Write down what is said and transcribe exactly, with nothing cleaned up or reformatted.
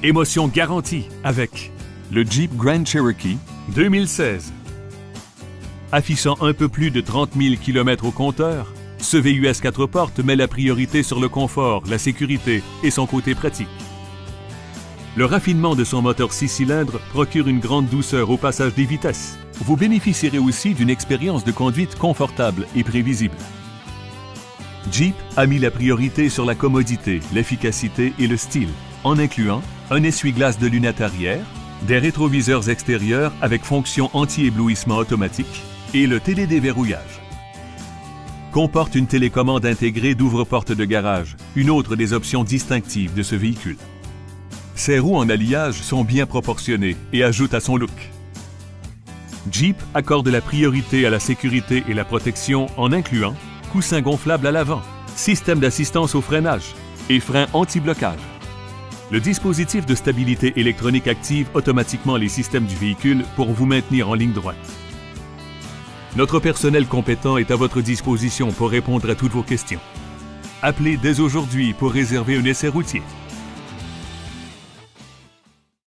Émotion garantie avec le Jeep Grand Cherokee deux mille seize. Affichant un peu plus de trente mille kilomètres au compteur, ce V U S quatre portes met la priorité sur le confort, la sécurité et son côté pratique. Le raffinement de son moteur six cylindres procure une grande douceur au passage des vitesses. Vous bénéficierez aussi d'une expérience de conduite confortable et prévisible. Jeep a mis la priorité sur la commodité, l'efficacité et le style, en incluant un essuie-glace de lunettes arrière, des rétroviseurs extérieurs avec fonction anti-éblouissement automatique et le télédéverrouillage. Comporte une télécommande intégrée d'ouvre-porte de garage, une autre des options distinctives de ce véhicule. Ses roues en alliage sont bien proportionnées et ajoutent à son look. Jeep accorde la priorité à la sécurité et la protection en incluant coussin gonflable à l'avant, système d'assistance au freinage et frein anti-blocage. Le dispositif de stabilité électronique active automatiquement les systèmes du véhicule pour vous maintenir en ligne droite. Notre personnel compétent est à votre disposition pour répondre à toutes vos questions. Appelez dès aujourd'hui pour réserver un essai routier.